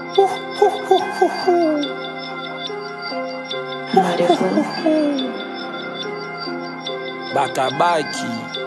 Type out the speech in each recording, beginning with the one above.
Batabaque.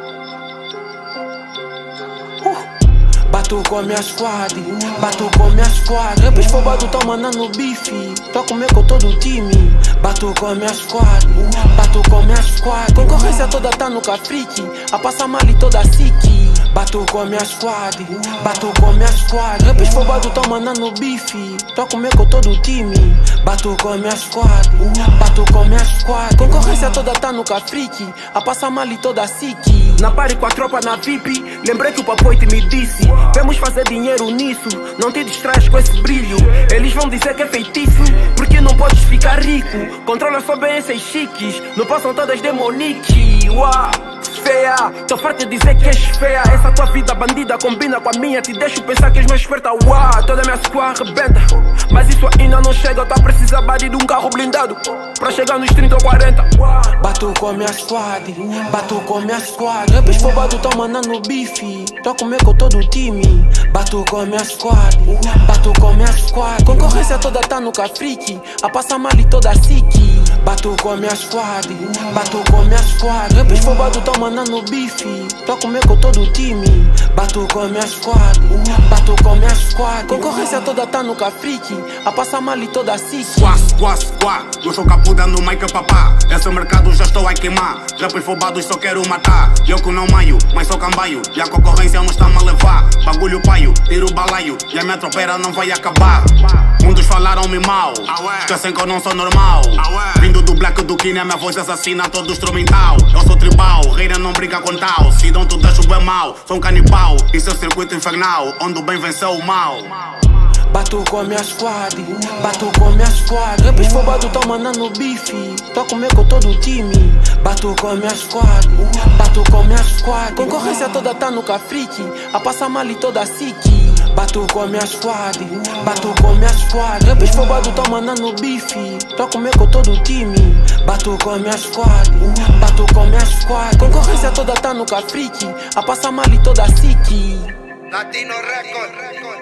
Bato com minha squad, bato com minha squad. Rappers fobados tão mandando bife, tô comer com todo o time. Bato com minha squad, bato com minha squad. Concorrência toda tá no Cafrique, a passa mal e toda sique. Bato com minha squad, bato com minha squad. Rappers fobados tão mandando bife, tô comer com todo o time. Bato com minha squad, bato com minha squad. Concorrência toda tá no Cafrique, a passa mal e toda sique. Na party com a tropa na VIP, lembrei que o papoite me disse: vamos fazer dinheiro nisso, não te distraes com esse brilho. Eles vão dizer que é feitiço, porque não podes ficar rico. Controla só bem esses chiques, não passam todas de Monique. Uau, feia, tô farto de dizer que és feia. Essa tua vida bandida combina com a minha, te deixo pensar que és mais esperta. Uau, toda minha squad arrebenta, mas isso ainda não chega. Tá a precisar de um carro blindado pra chegar nos 30 ou 40. Bato com minha squad, bato com minha squad. Rappers fobados tão mandando bife, tô comer com todo o time. Bato com minha squad, bato com minha squad. Concorrência toda tá no Cafrique, a passa mal e toda sique. Bato com minha squad, bato com minha squad. Rappers fobados tão mandando bife, tô comer com todo o time. Bato com minha squad, bato com minha squad. Concorrência toda tá no Cafrique, a passa mal e toda sique. Squá, eu sou capuda no mic papá. Esse mercado já estou a queimar. Rappers fobados só quero matar. Eu que não maio, mas sou cambaio. E a concorrência não está-me a levar. Bagulho paio, tiro o balaio. E a minha tropeira não vai acabar. Muitos falaram-me mal, esquecem que eu não sou normal. Vindo do black do Kine, a minha voz assassina todo instrumental. Eu sou tribal, reina não brinca com tal. Se não tu deixo bem mal, sou um canibal. Isso é o circuito infernal, onde o bem venceu o mal. Bato com minha squad, bato com minha squad. Rappers fobados tão mandando bife, tô comer com todo o time. Bato com minha squad, bato com minha squad. Concorrência toda tá no Cafrique, a passa mal e toda sique. Bato com minha squad, bato com minha squad. Rappers fobados tão mandando bife, tô comer com todo o time. Bato com minha squad, bato com minha squad. Concorrência toda tá no Cafrique, a passa mal e toda sique. Latino Record.